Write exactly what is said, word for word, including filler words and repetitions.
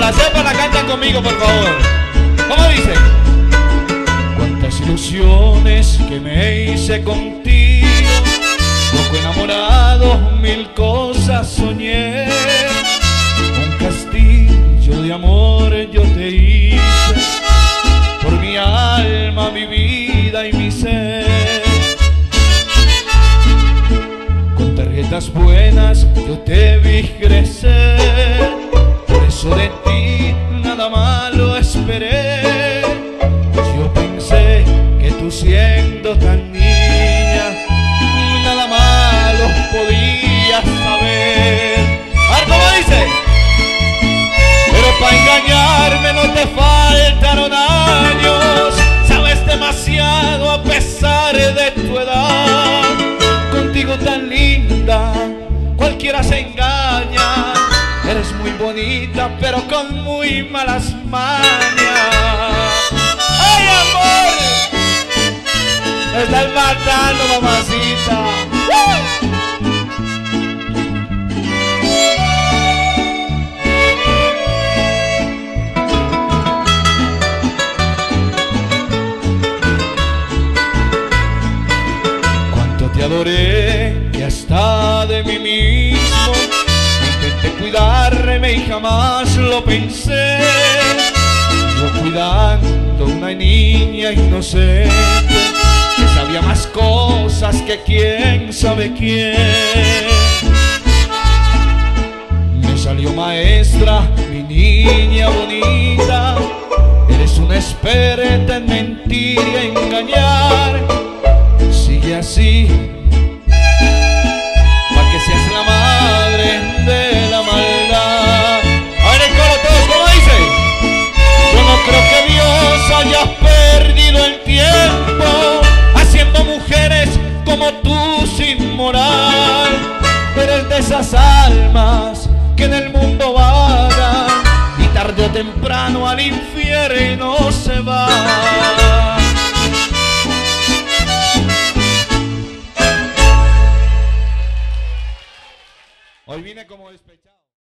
la sepan la cantan conmigo, por favor. ¿Cómo dice? Cuántas ilusiones que me hice contigo, loco enamorado, mil cosas soñé. Un castillo de amor yo te hice, por mi alma, mi vida y mi ser. Con tarjetas buenas yo te vi crecer, por eso de ti nada malo esperé. Yo pensé que tú siendo tan niña, nada malo podías saber. A ver cómo dice. Pero para engañarme no te faltaron años, sabes demasiado a pesar de tu edad. Contigo tan linda, cualquiera se engaña. Eres muy bonita, pero con muy malas mañas. ¡Ay, amor! Me estás matando, mamacita. ¡Uh! Cuánto te adoré, que hasta de mí mismo intenté cuidarme y jamás lo pensé. Yo cuidando una niña inocente que sabía más cosas que quién sabe quién. Me salió maestra, mi niña bonita. Eres una experta en mentir y engañar. Sigue así, pa' que seas la madre de la maldad. A ver el coro todos, ¿cómo dice? Yo no creo que Dios haya perdido el tiempo haciendo mujeres como tú sin moral. Eres de esas almas que en el mundo vagan y tarde o temprano al infierno se van. Hoy vine como despechado.